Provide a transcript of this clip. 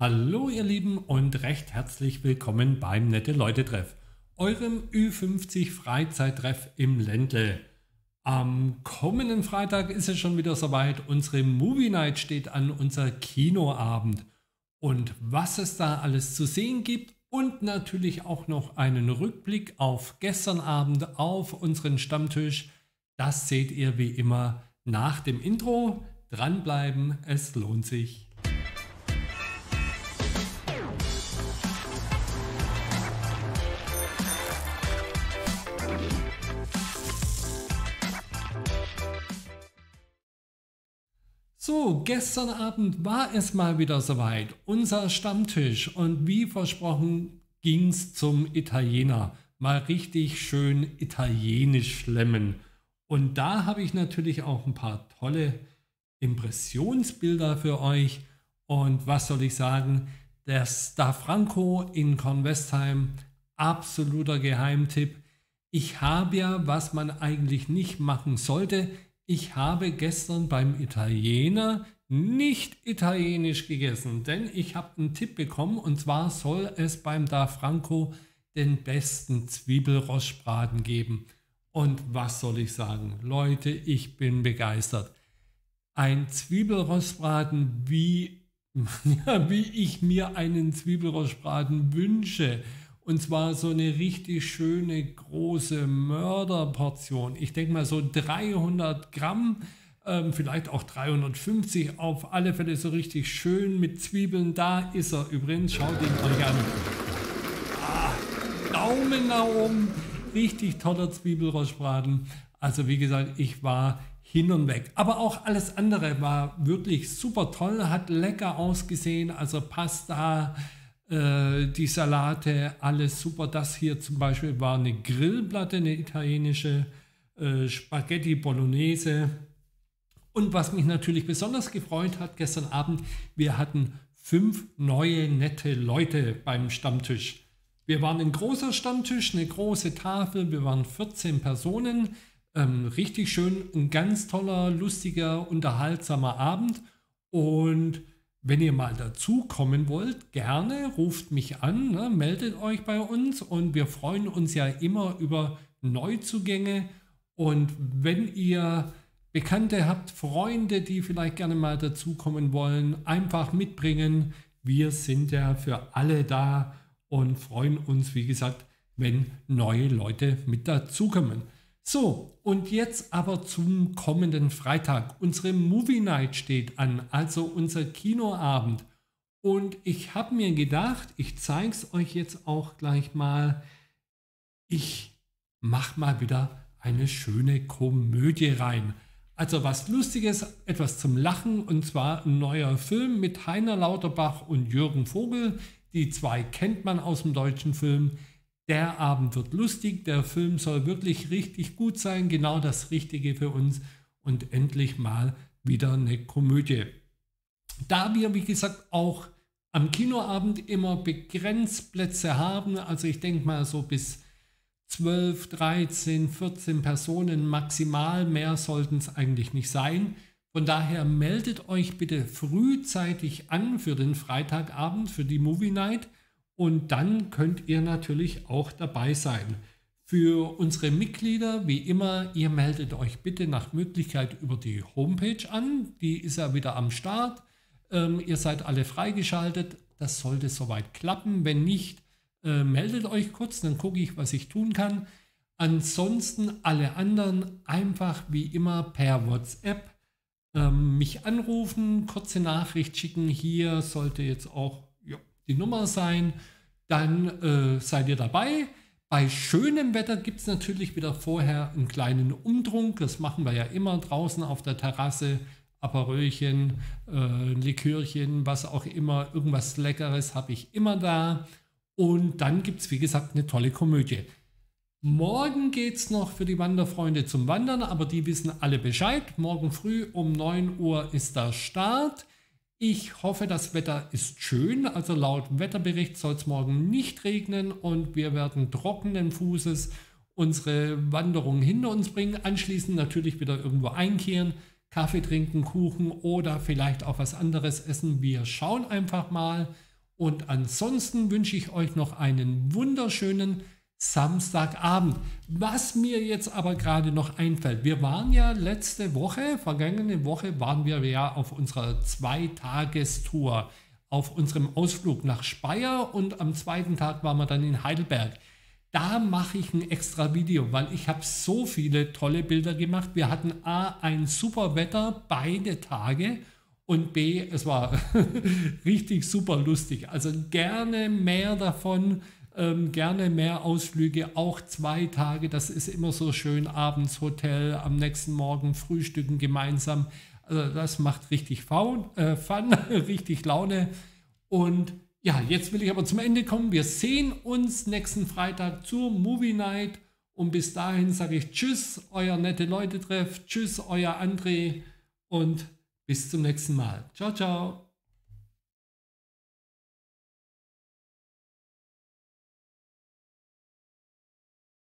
Hallo ihr Lieben und recht herzlich willkommen beim Nette-Leute-Treff, eurem Ü50 Freizeittreff im Ländle. Am kommenden Freitag ist es schon wieder soweit, unsere Movie Night steht an, unser Kinoabend. Und was es da alles zu sehen gibt und natürlich auch noch einen Rückblick auf gestern Abend auf unseren Stammtisch, das seht ihr wie immer nach dem Intro. Dranbleiben, es lohnt sich. So, gestern Abend war es mal wieder soweit, unser Stammtisch, und wie versprochen ging's zum Italiener, mal richtig schön italienisch schlemmen. Und da habe ich natürlich auch ein paar tolle Impressionsbilder für euch. Und was soll ich sagen, der Star Franco in Kornwestheim, absoluter Geheimtipp. Ich habe ja, was man eigentlich nicht machen sollte, ich habe gestern beim Italiener nicht italienisch gegessen, denn ich habe einen Tipp bekommen, und zwar soll es beim Da Franco den besten Zwiebelrostbraten geben. Und was soll ich sagen? Leute, ich bin begeistert. Ein Zwiebelrostbraten, wie ich mir einen Zwiebelrostbraten wünsche. Und zwar so eine richtig schöne große Mörderportion. Ich denke mal so 300 Gramm, vielleicht auch 350, auf alle Fälle so richtig schön mit Zwiebeln. Da ist er übrigens, schaut ihn euch an. Daumen nach oben, richtig toller Zwiebelrostbraten. Also wie gesagt, ich war hin und weg. Aber auch alles andere war wirklich super toll, hat lecker ausgesehen, also Pasta, die Salate, alles super. Das hier zum Beispiel war eine Grillplatte, eine italienische Spaghetti Bolognese. Und was mich natürlich besonders gefreut hat gestern Abend, wir hatten 5 neue nette Leute beim Stammtisch. Wir waren ein großer Stammtisch, eine große Tafel, wir waren 14 Personen. Richtig schön, ein ganz toller, lustiger, unterhaltsamer Abend. Und wenn ihr mal dazu kommen wollt, gerne ruft mich an, ne, meldet euch bei uns, und wir freuen uns ja immer über Neuzugänge. Und wenn ihr Bekannte habt, Freunde, die vielleicht gerne mal dazukommen wollen, einfach mitbringen. Wir sind ja für alle da und freuen uns, wie gesagt, wenn neue Leute mit dazukommen. So, und jetzt aber zum kommenden Freitag. Unsere Movie Night steht an, also unser Kinoabend. Und ich habe mir gedacht, ich zeige es euch jetzt auch gleich mal. Ich mache mal wieder eine schöne Komödie rein. Also was Lustiges, etwas zum Lachen, und zwar ein neuer Film mit Heiner Lauterbach und Jürgen Vogel. Die zwei kennt man aus dem deutschen Film. Der Abend wird lustig, der Film soll wirklich richtig gut sein, genau das Richtige für uns, und endlich mal wieder eine Komödie. Da wir, wie gesagt, auch am Kinoabend immer begrenzt Plätze haben, also ich denke mal so bis 12, 13, 14 Personen maximal, mehr sollten es eigentlich nicht sein. Von daher meldet euch bitte frühzeitig an für den Freitagabend, für die Movie Night. Und dann könnt ihr natürlich auch dabei sein. Für unsere Mitglieder, wie immer, ihr meldet euch bitte nach Möglichkeit über die Homepage an. Die ist ja wieder am Start. Ihr seid alle freigeschaltet. Das sollte soweit klappen. Wenn nicht, meldet euch kurz, dann gucke ich, was ich tun kann. Ansonsten alle anderen einfach wie immer per WhatsApp mich anrufen, kurze Nachricht schicken. Hier sollte jetzt auch die Nummer sein, dann seid ihr dabei. Bei schönem Wetter gibt es natürlich wieder vorher einen kleinen Umtrunk, das machen wir ja immer draußen auf der Terrasse, Aperölchen, Likörchen, was auch immer, irgendwas Leckeres habe ich immer da. Und dann gibt es, wie gesagt, eine tolle Komödie. Morgen geht es noch für die Wanderfreunde zum Wandern, aber die wissen alle Bescheid. Morgen früh um 9 Uhr ist der Start. Ich hoffe, das Wetter ist schön, also laut Wetterbericht soll es morgen nicht regnen und wir werden trockenen Fußes unsere Wanderung hinter uns bringen. Anschließend natürlich wieder irgendwo einkehren, Kaffee trinken, Kuchen oder vielleicht auch was anderes essen. Wir schauen einfach mal Und ansonsten wünsche ich euch noch einen wunderschönen Samstagabend. Was mir jetzt aber gerade noch einfällt, wir waren ja vergangene Woche waren wir ja auf unserer 2-Tagestour, auf unserem Ausflug nach Speyer und am zweiten Tag waren wir dann in Heidelberg. Da mache ich ein extra Video, weil ich habe so viele tolle Bilder gemacht. Wir hatten A, ein super Wetter, beide Tage und B, es war richtig super lustig. Also gerne mehr davon, gerne mehr Ausflüge, auch 2 Tage. Das ist immer so schön, abends Hotel, am nächsten Morgen frühstücken gemeinsam. Also das macht richtig Fun, richtig Laune. Und ja, jetzt will ich aber zum Ende kommen. Wir sehen uns nächsten Freitag zur Movie Night. Und bis dahin sage ich Tschüss, euer nette Leute-Treff. Tschüss, euer André. Und bis zum nächsten Mal. Ciao, ciao.